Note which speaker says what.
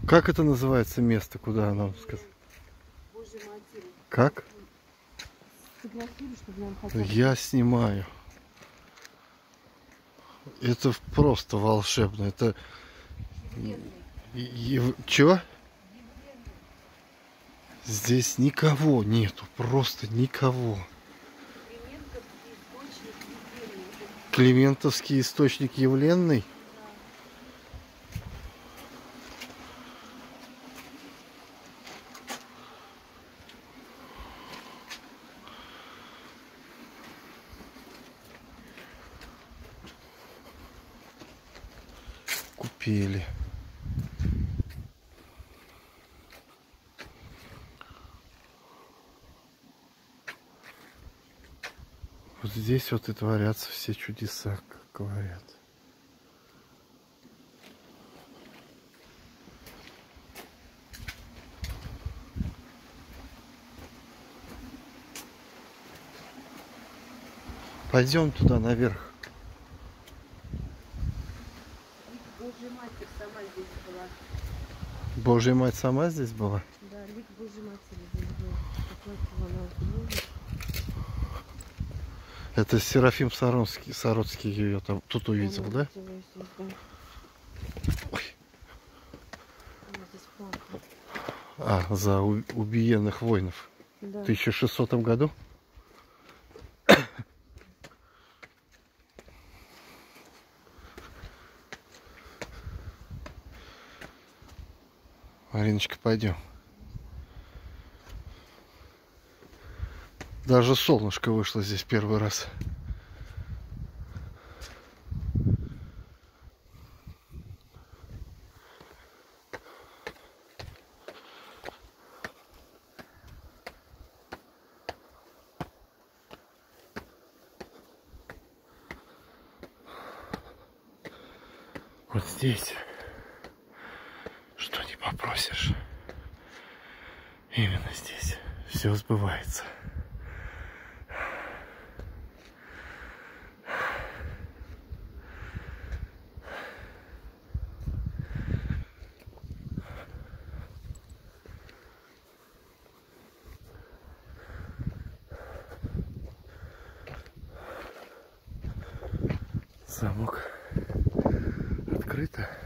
Speaker 1: Как это называется место, куда нам сказать?
Speaker 2: Божьей Матери.
Speaker 1: Как?
Speaker 2: Сфотографируй, чтобы нам хотя бы...
Speaker 1: Я снимаю. Это просто волшебно. Это... Чего? Здесь никого нету. Просто никого. Климентовский источник явленный. Купили. Вот здесь вот и творятся все чудеса, как говорят. Пойдем туда наверх.
Speaker 2: Божья Матерь сама здесь была.
Speaker 1: Божья Мать сама здесь была?
Speaker 2: Да, лик Божьей Матери здесь был. Оплакивала нас.
Speaker 1: Это Серафим Сароцкий ее там тут увидел, да? Ой. За убиенных воинов.
Speaker 2: Да.
Speaker 1: В 1600 году? Мариночка, пойдем. Даже солнышко вышло здесь первый раз. Вот здесь, что не попросишь, именно здесь все сбывается. Замок открыто.